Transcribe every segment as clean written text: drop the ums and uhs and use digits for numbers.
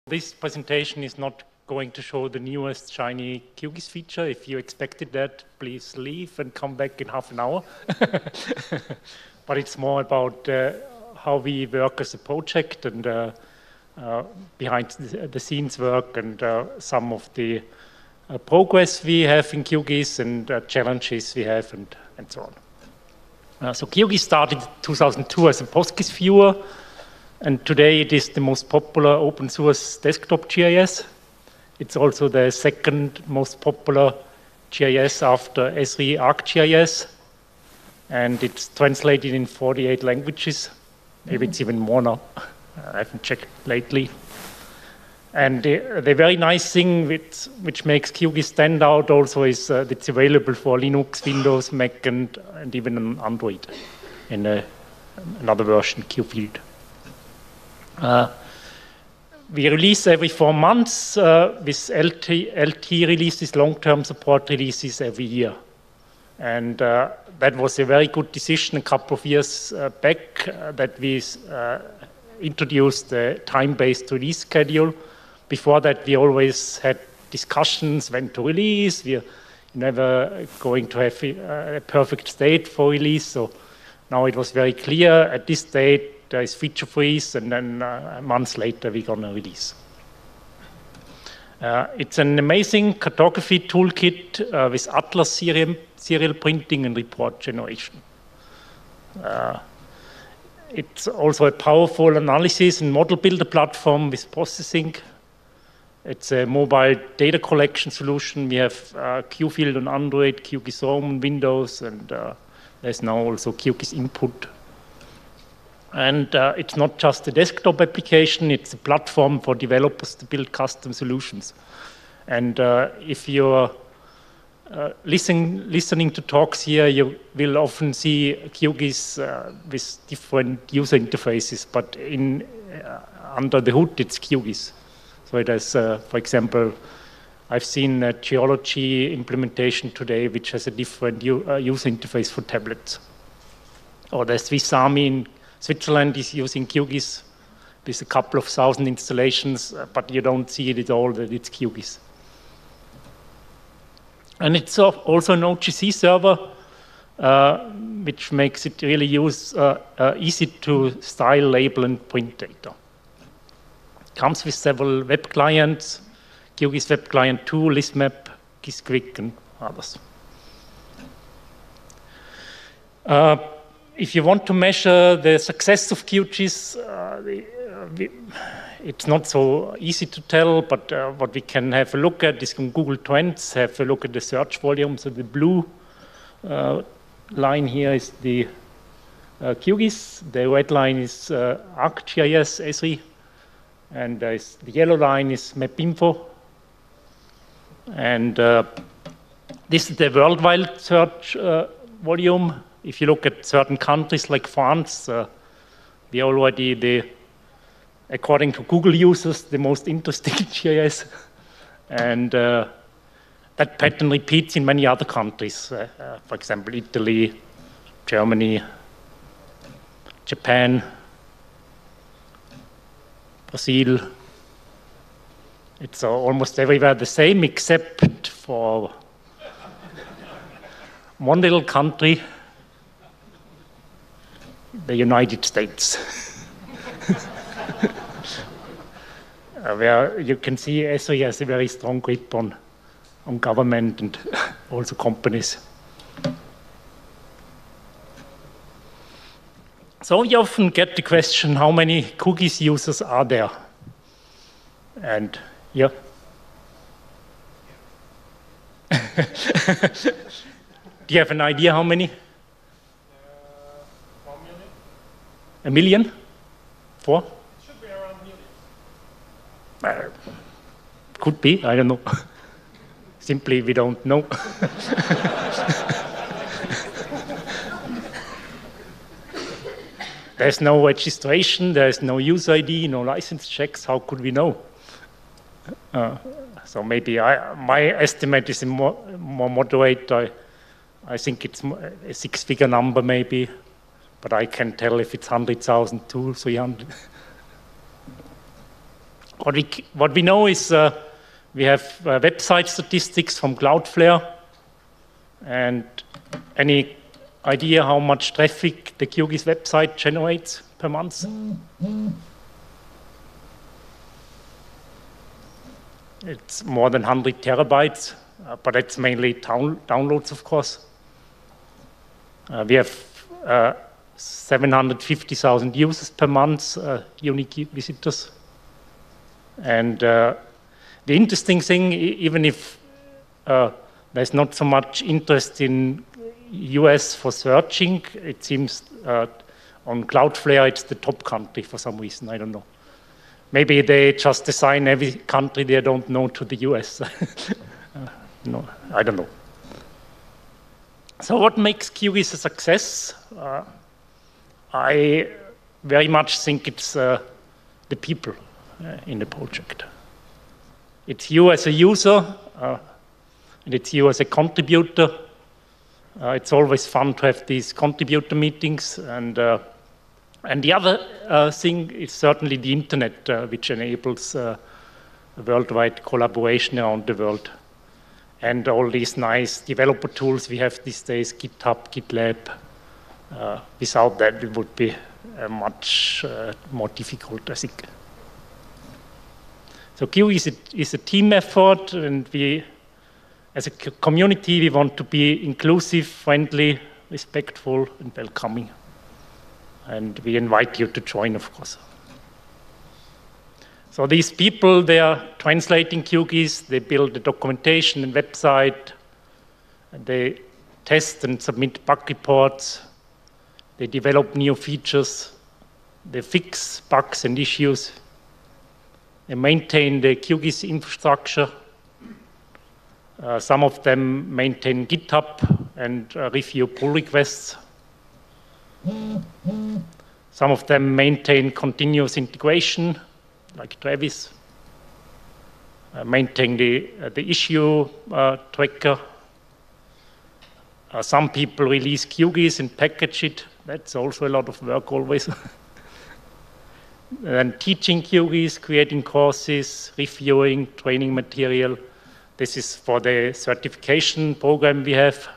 This presentation is not going to show the newest shiny QGIS feature. If you expected that, please leave and come back in half an hour. But it's more about how we work as a project and behind the scenes work and some of the progress we have in QGIS and challenges we have and so on. So QGIS started in 2002 as a PostGIS viewer. And today it is the most popular open source desktop GIS. It's also the second most popular GIS after Esri ArcGIS. And it's translated in 48 languages. Maybe it's even more now. I haven't checked lately. And the very nice thing which makes QGIS stand out also is that it's available for Linux, Windows, Mac, and even on Android in another version, QField. We release every 4 months with LT releases, long-term support releases every year. And that was a very good decision a couple of years back that we introduced the time-based release schedule. Before that, we always had discussions when to release. We're never going to have a perfect state for release. So now it was very clear at this date, there is feature freeze, and then months later we're going to release. It's an amazing cartography toolkit with Atlas serial printing and report generation. It's also a powerful analysis and model builder platform with processing. It's a mobile data collection solution. We have QField on Android, QGIS Home on Windows, and there's now also QGIS Input. And it's not just a desktop application, it's a platform for developers to build custom solutions. And if you're listening to talks here, you will often see QGIS with different user interfaces, but under the hood, it's QGIS. So it has, for example, I've seen a geology implementation today which has a different user interface for tablets. Or the Swiss Army in Switzerland is using QGIS with a couple of thousand installations, but you don't see it at all that it's QGIS. And it's also an OGC server, which makes it really easy to style, label, and print data. It comes with several web clients, QGIS Web Client 2, ListMap, GISQuick, and others. If you want to measure the success of QGIS, it's not so easy to tell, but what we can have a look at is from Google Trends, have a look at the search volume. So the blue line here is the QGIS, the red line is ArcGIS, Esri, and the yellow line is MapInfo. And this is the worldwide search volume. If you look at certain countries like France, we are already according to Google users, the most interesting GIS. And that pattern repeats in many other countries. For example, Italy, Germany, Japan, Brazil. It's almost everywhere the same, except for one little country, the United States, where you can see Esri has a very strong grip on government and also companies. So you often get the question, how many QGIS users are there? And yeah. Do you have an idea how many? 1 million. 1 million? 4? It should be around 1 million. Could be, I don't know. Simply, we don't know. There's no registration, there's no user ID, no license checks. How could we know? So maybe my estimate is more moderate. I think it's a 6-figure number maybe. But I can tell if it's 100,000 to 300. what we know is we have website statistics from Cloudflare, and any idea how much traffic the QGIS website generates per month? It's more than 100 terabytes, but that's mainly downloads, of course. We have 750,000 users per month, unique visitors. And the interesting thing, even if there's not so much interest in US for searching, it seems on Cloudflare it's the top country for some reason, I don't know. Maybe they just assign every country they don't know to the US. No, I don't know. So what makes QGIS a success? I very much think it's the people in the project. It's you as a user, and it's you as a contributor. It's always fun to have these contributor meetings, and the other thing is certainly the internet, which enables worldwide collaboration around the world. And all these nice developer tools we have these days, GitHub, GitLab. Without that, it would be much more difficult, I think. So QGIS is a team effort, and we, as a community, we want to be inclusive, friendly, respectful, and welcoming. And we invite you to join, of course. So these people, they are translating QGIS, they build the documentation and website, and they test and submit bug reports, they develop new features, they fix bugs and issues, they maintain the QGIS infrastructure. Some of them maintain GitHub and review pull requests. Some of them maintain continuous integration, like Travis, maintain the issue tracker. Some people release QGIS and package it. That's also a lot of work always. And teaching QGIS, creating courses, reviewing, training material. This is for the certification program we have.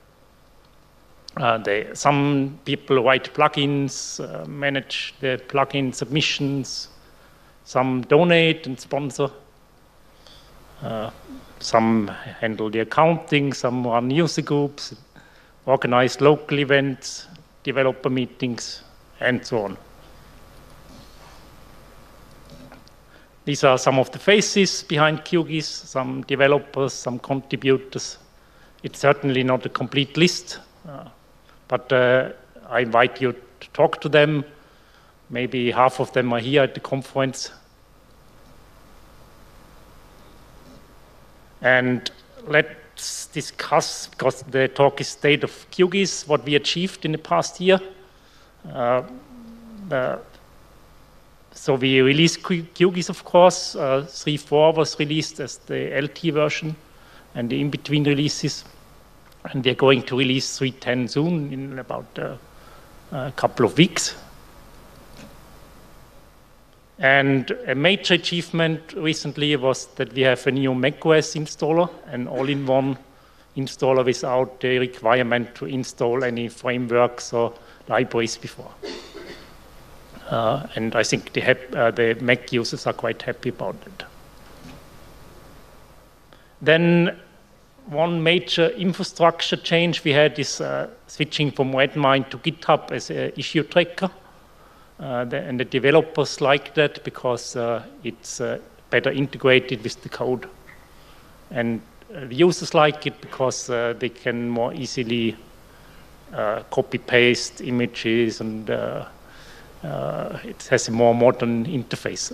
Some people write plugins, manage the plugin submissions. Some donate and sponsor. Some handle the accounting, some run user groups, organize local events, developer meetings, and so on. These are some of the faces behind QGIS, some developers, some contributors. It's certainly not a complete list, but I invite you to talk to them. Maybe half of them are here at the conference. And let's discuss, because the talk is State of QGIS, what we achieved in the past year. So we released QGIS, of course. 3.4 was released as the LT version, and the in-between releases. And we're going to release 3.10 soon, in about a couple of weeks. And a major achievement recently was that we have a new macOS installer, an all-in-one installer without the requirement to install any frameworks or libraries before. And I think the Mac users are quite happy about it. Then one major infrastructure change we had is switching from Redmine to GitHub as an issue tracker. And the developers like that because it's better integrated with the code. And the users like it because they can more easily copy-paste images, and it has a more modern interface.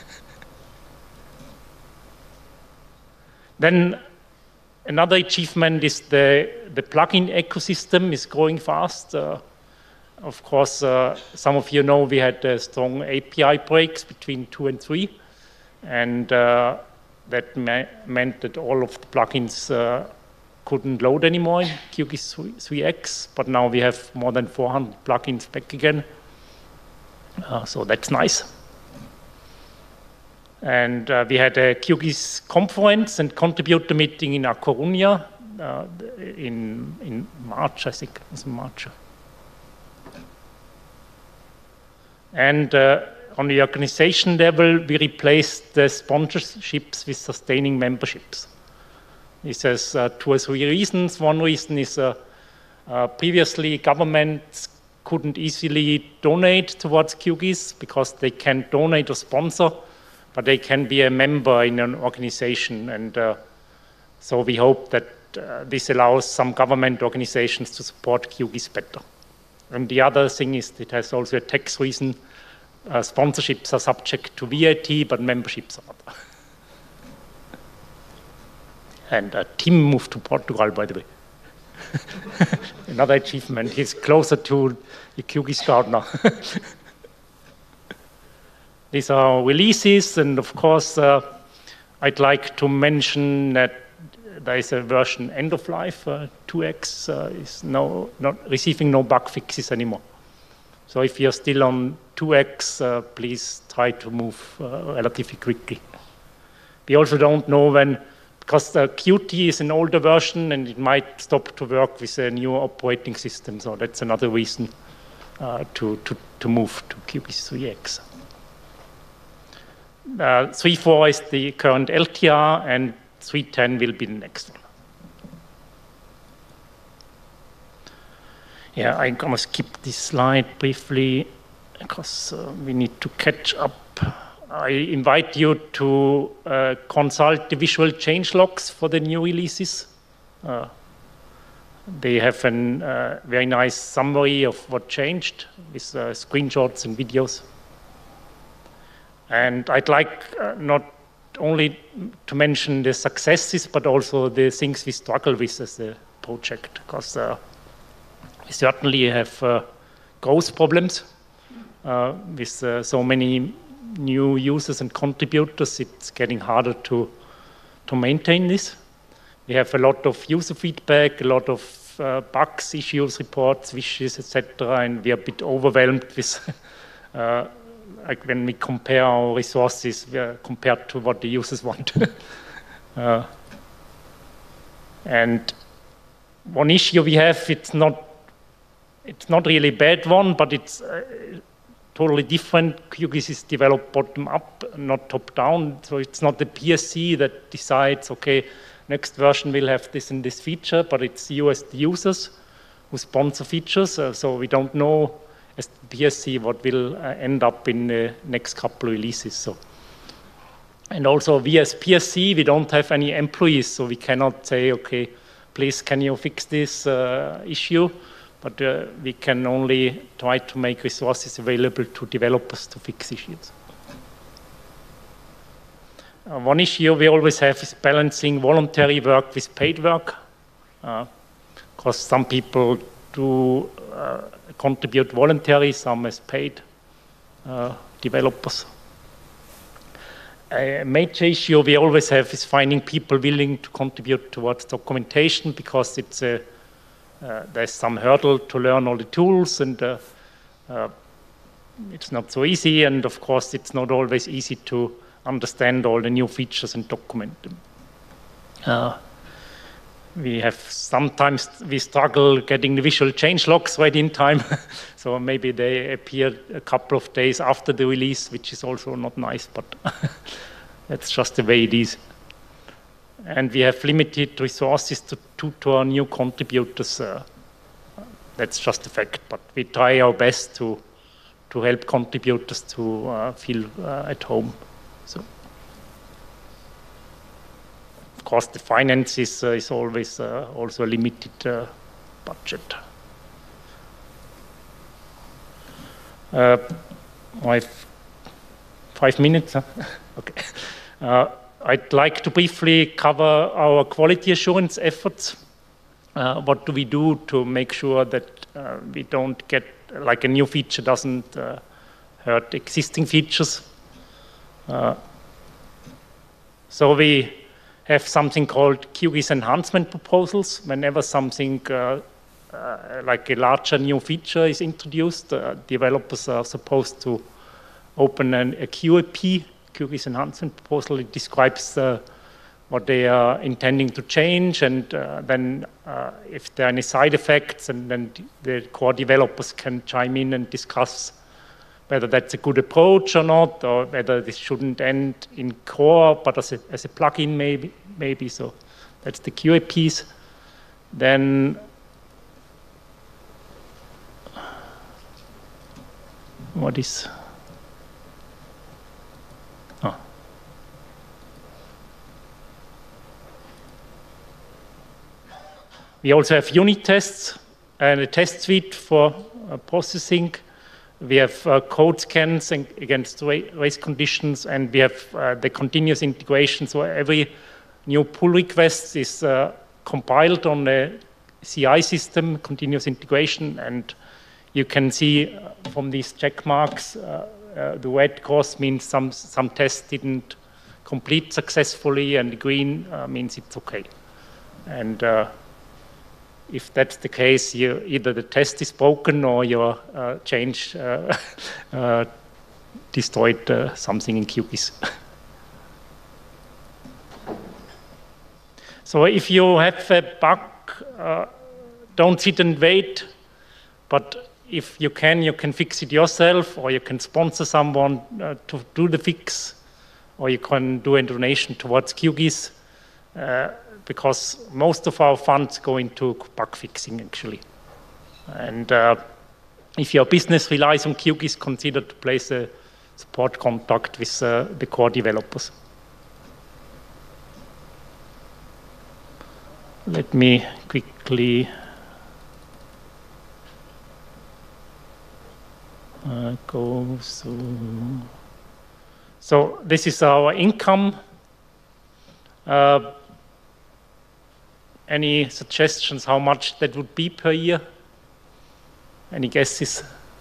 Then another achievement is the plugin ecosystem is growing fast. Of course, some of you know we had strong API breaks between 2 and 3, and that meant that all of the plugins couldn't load anymore in QGIS 3x, but now we have more than 400 plugins back again. So that's nice. And we had a QGIS conference and contributor meeting in A Coruña in March, I think it was in March. And on the organization level, we replaced the sponsorships with sustaining memberships. This has 2 or 3 reasons. One reason is previously governments couldn't easily donate towards QGIS because they can't donate or sponsor, but they can be a member in an organization. And so we hope that this allows some government organizations to support QGIS better. And the other thing is it has also a tax reason. Sponsorships are subject to VAT, but memberships are not. And Tim moved to Portugal, by the way. Another achievement. He's closer to the QGIS Gardener. These are releases, and of course, I'd like to mention that there is a version end of life. 2X is now not receiving no bug fixes anymore. So if you're still on 2X, please try to move relatively quickly. We also don't know when, because the Qt is an older version and it might stop to work with a new operating system. So that's another reason to move to QGIS 3X. 3.4 is the current LTR, and 3.10 will be the next one. Yeah, I'm going to skip this slide briefly because we need to catch up. I invite you to consult the visual change logs for the new releases. They have a very nice summary of what changed with screenshots and videos. And I'd like not only to mention the successes, but also the things we struggle with as a project, because we certainly have growth problems with so many new users and contributors. It's getting harder to maintain this. We have a lot of user feedback, a lot of bugs, issues, reports, wishes, etc., and we are a bit overwhelmed with like when we compare our resources compared to what the users want. And one issue we have, it's not really a bad one, but it's totally different. QGIS is developed bottom up, not top down. So it's not the PSC that decides, okay, next version will have this and this feature, but it's you as the users who sponsor features. So we don't know as the PSC what will end up in the next couple of releases. So. And also we as PSC, we don't have any employees, so we cannot say, okay, please can you fix this issue? But we can only try to make resources available to developers to fix issues. One issue we always have is balancing voluntary work with paid work, because some people do contribute voluntarily, some as paid developers. A major issue we always have is finding people willing to contribute towards documentation, because it's there's some hurdle to learn all the tools, and it's not so easy, and of course it's not always easy to understand all the new features and document them. Sometimes we struggle getting the visual change logs ready in time, so maybe they appear a couple of days after the release, which is also not nice, but that's just the way it is. And we have limited resources to tutor new contributors. That's just a fact, but we try our best to help contributors to feel at home. So, of course, the finance is always also a limited budget. I have 5 minutes, huh? Okay. I'd like to briefly cover our quality assurance efforts. What do we do to make sure that we don't get, like a new feature doesn't hurt existing features? So we have something called QGIS enhancement proposals. Whenever something like a larger new feature is introduced, developers are supposed to open a QAP, QGIS enhancement proposal. It describes what they are intending to change, and then if there are any side effects, and then the core developers can chime in and discuss whether that's a good approach or not, or whether this shouldn't end in core, but as a plugin maybe. So that's the QA piece. Then what is? Oh. We also have unit tests and a test suite for processing. We have code scans against race conditions, and we have the continuous integration. So every new pull request is compiled on the CI system, continuous integration, and you can see from these check marks, the red cross means some tests didn't complete successfully, and the green means it's okay. And if that's the case, either the test is broken or your change destroyed something in QGIS. So if you have a bug, don't sit and wait, but if you can fix it yourself, or you can sponsor someone to do the fix, or you can do a donation towards QGIS, because most of our funds go into bug fixing, actually. And if your business relies on QGIS, consider to place a support contact with the core developers. Let me quickly go through. So this is our income. Any suggestions how much that would be per year? Any guesses?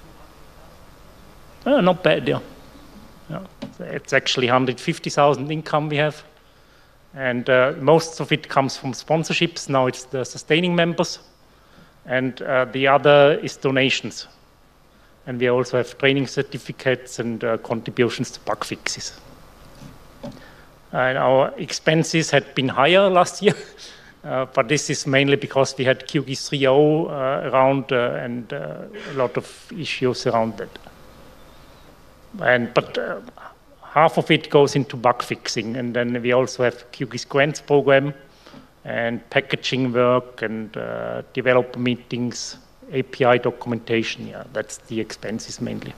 Oh, not bad, yeah. It's actually 150,000 income we have. And most of it comes from sponsorships. Now it's the sustaining members. And the other is donations. And we also have training certificates and contributions to bug fixes. And our expenses had been higher last year. But this is mainly because we had QGIS 3.0 around and a lot of issues around that. But half of it goes into bug fixing, and then we also have QGIS grants program and packaging work and developer meetings, API documentation. Yeah, that's the expenses mainly.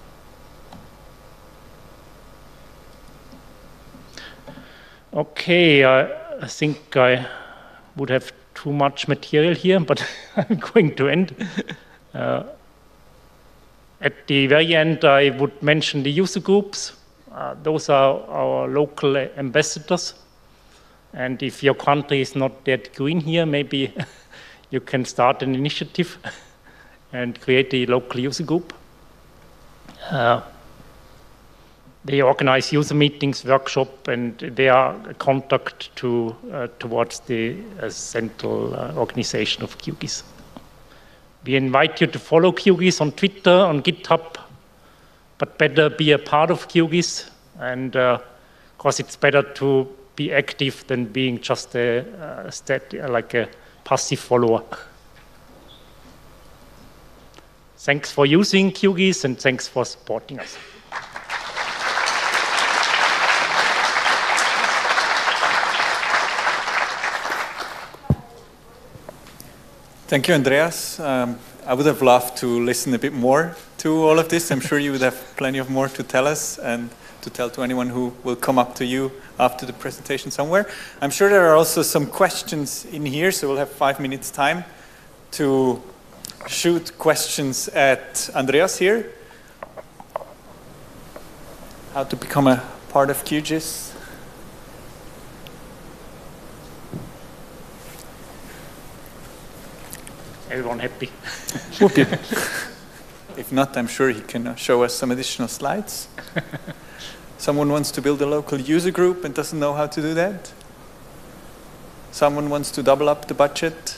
Okay, I think I would have too much material here, but I'm going to end. At the very end, I would mention the user groups. Those are our local ambassadors. And if your country is not that green here, maybe you can start an initiative and create a local user group. They organize user meetings, workshop, and they are a contact towards the central organization of QGIS. We invite you to follow QGIS on Twitter, on GitHub, but better be a part of QGIS, and because it's better to be active than being just like a passive follower. Thanks for using QGIS, and thanks for supporting us. Thank you, Andreas. I would have loved to listen a bit more to all of this. I'm sure you would have plenty of more to tell us and to tell to anyone who will come up to you after the presentation somewhere. I'm sure there are also some questions in here, so we'll have 5 minutes time to shoot questions at Andreas here. How to become a part of QGIS. Everyone happy? If not, I'm sure he can show us some additional slides. Someone wants to build a local user group and doesn't know how to do that. Someone wants to double up the budget.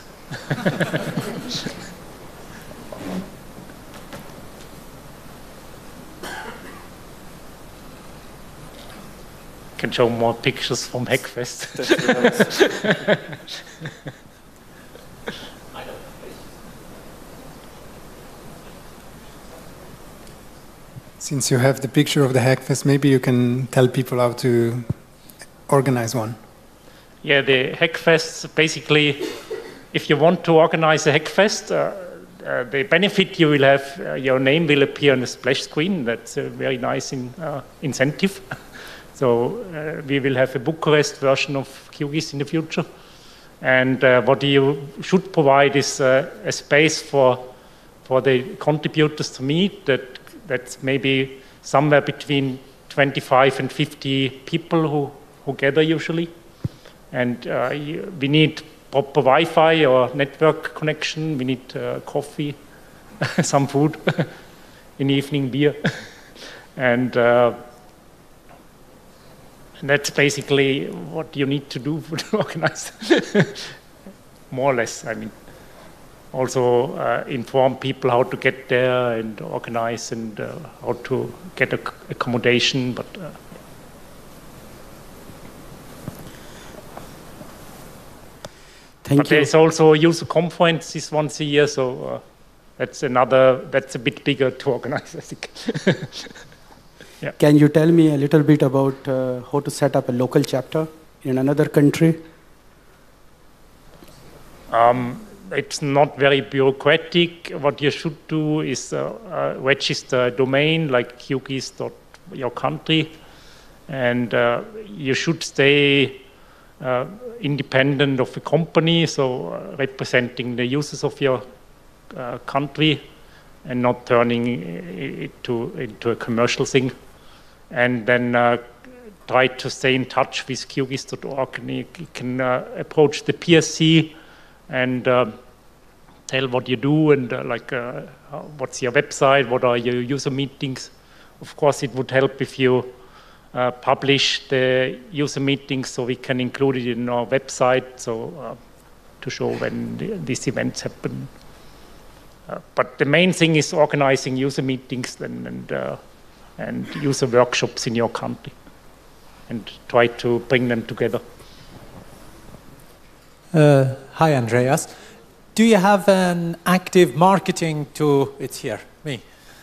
can show more pictures from Hackfest. Since you have the picture of the Hackfest, maybe you can tell people how to organize one. Yeah, the Hackfest, basically, if you want to organize a Hackfest, the benefit you will have, your name will appear on the splash screen. That's a very nice incentive. So we will have a Bucharest version of QGIS in the future. And what you should provide is a space for the contributors to meet. That's maybe somewhere between 25 and 50 people who gather usually. And we need proper Wi-Fi or network connection. We need coffee, some food, in the evening beer. And that's basically what you need to do to organize, more or less. I mean, also inform people how to get there and organize and how to get accommodation. But there's also user conferences once a year, so that's a bit bigger to organize, I think. Yeah. Can you tell me a little bit about how to set up a local chapter in another country? It's not very bureaucratic. What you should do is register a domain like QGIS.your country, and you should stay independent of the company, so representing the users of your country and not turning it into a commercial thing. And then try to stay in touch with QGIS.org, and you can approach the PSC and tell what you do and what's your website, what are your user meetings. Of course, it would help if you publish the user meetings so we can include it in our website, so to show when these events happen. But the main thing is organizing user meetings and user workshops in your country and try to bring them together. Hi, Andreas. Do you have an active marketing to, it's here, me.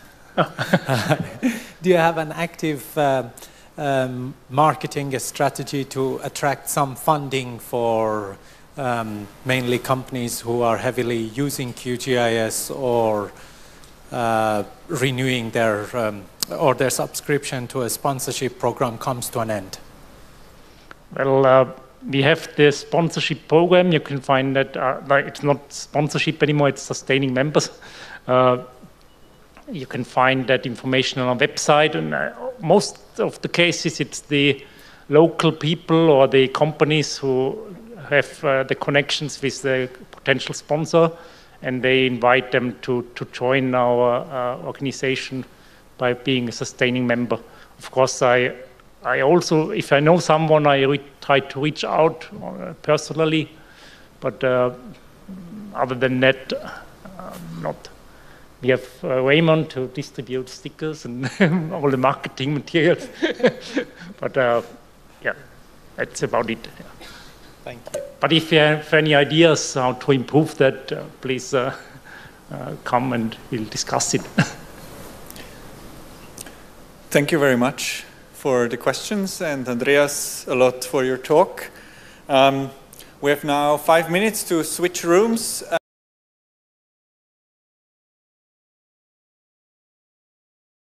Do you have an active marketing strategy to attract some funding for mainly companies who are heavily using QGIS or renewing their subscription to a sponsorship program comes to an end? Well, we have the sponsorship program. You can find that it's not sponsorship anymore, it's sustaining members. You can find that information on our website, and most of the cases it's the local people or the companies who have the connections with the potential sponsor, and they invite them to join our organization by being a sustaining member. Of course, I also, if I know someone, I try to reach out personally, but other than that, not. We have Raymond to distribute stickers and all the marketing materials, but yeah, that's about it. Yeah. Thank you. But if you have any ideas how to improve that, please come and we'll discuss it. Thank you very much for the questions, and Andreas, a lot for your talk. We have now 5 minutes to switch rooms.